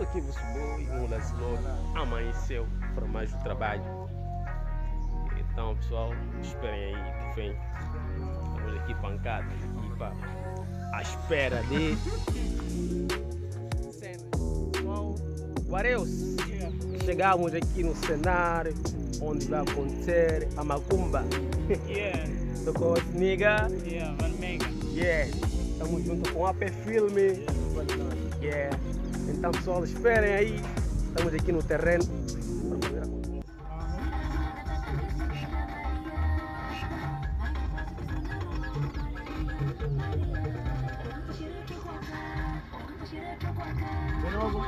aqui você e um Lazlock amanheceu para mais um trabalho. Então pessoal, esperem aí que vem. Estamos aqui pancados, equipa à espera de pessoal. Guareus, chegamos aqui no cenário onde vai acontecer a macumba. Yeah, Tô com os nigga. yeah, Van Mega. Yeah, estamos junto com a AP Filme. Yeah. Então pessoal, esperem aí. Estamos aqui no terreno para fazer a coisa. De novo.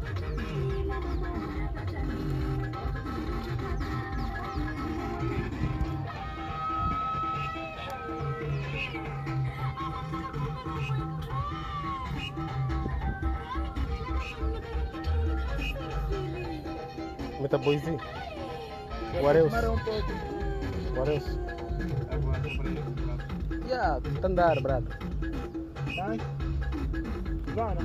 Meta boizinho. Guareus. Guareus. Yeah, tandar, brother. Vai? Bora.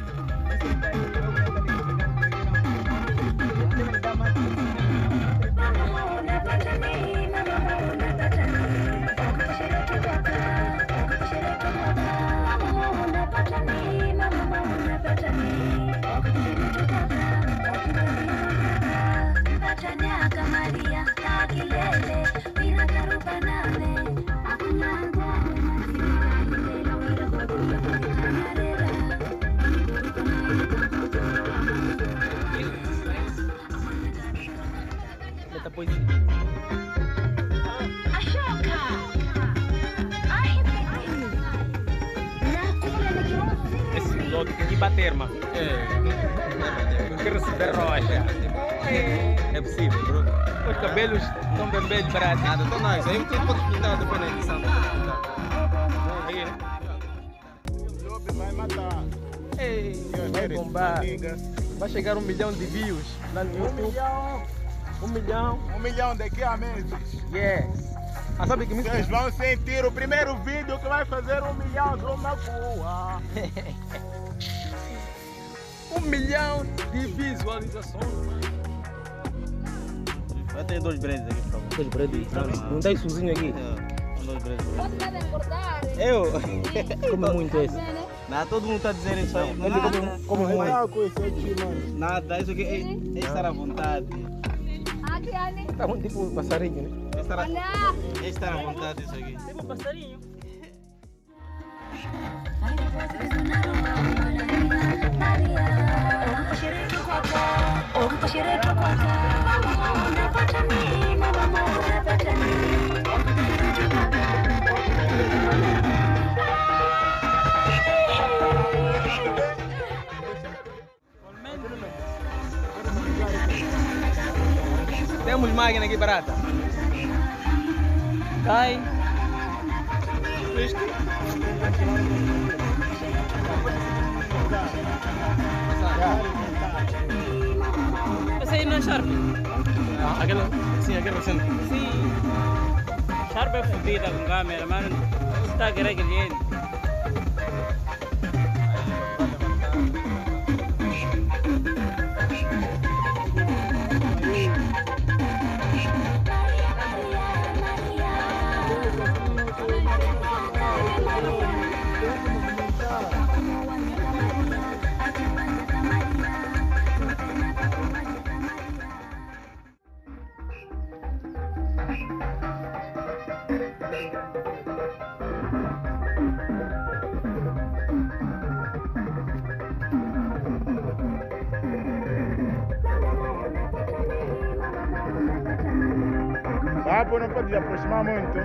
Meta boizinho. Esse lote tem que bater, mano. Não quero receber rocha. É possível, bro. Os cabelos estão bem belos, barato. Nada, tô nice. Aí eu tenho que pintar depois na edição. Aí, né? Vai matar. Ei, vai bombar. Vai chegar 1 milhão de views lá no YouTube. 1 milhão. 1 milhão daqui a meses. Yes. Ah, sabe que me Vocês vão sentir o primeiro vídeo que vai fazer 1 milhão de uma rua. 1 milhão de visualizações. Vai ter 2 breads aqui, por favor. 2 breads? Não tem sozinho aqui? São 2 breads. Pode dar engordar. Eu? Come muito esse. Nada, todo mundo tá dizendo isso aí. Ele come muito. Nada, isso aqui é estar à vontade. Aqui, Anne. Tá muito tipo um passarinho, né? É estar à vontade isso aqui. Tem um passarinho. Temos máquina aqui barata. Cai. Essa aí não é Sharp. Aquela, sim, aquela cena. Sim. Sharp é fodida com câmera, mas está grande. Papo não pode se aproximar muito.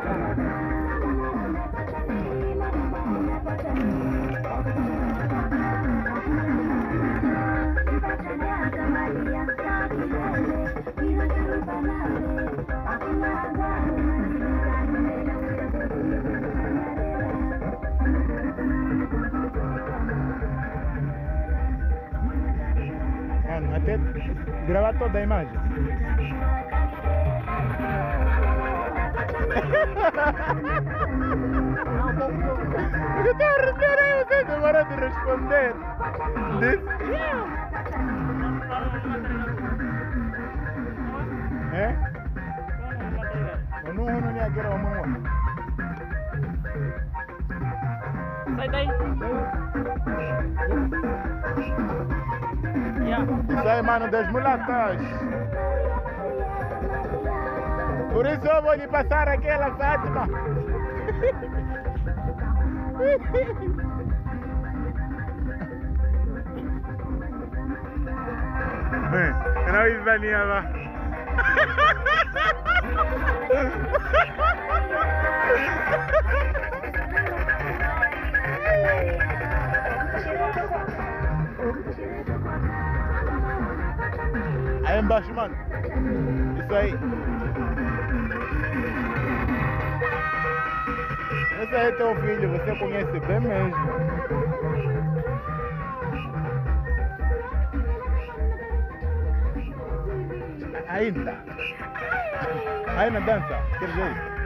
Mano, até gravar toda a imagem. Não, Eu estou a render aí, você demora de responder. É? Eu não ia querer uma. Sai daí. Isso aí, mano, das mulatas. Por isso eu vou lhe passar aquela Fátima. Não Isania lá. Aí embaixo, mano. Isso aí. Esse aí é teu filho, você conhece bem mesmo. Ainda. Aí na dança, quer dizer.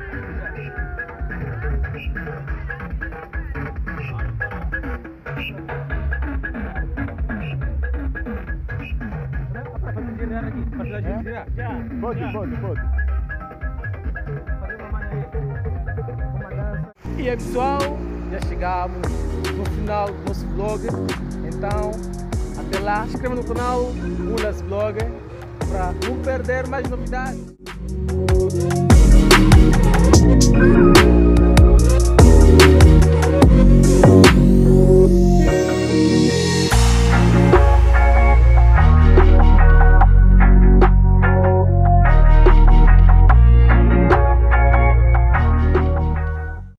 Pode. E aí pessoal, já chegamos no final do nosso vlog. Então, até lá, se inscreva no canal Mulas Vlog para não perder mais novidades.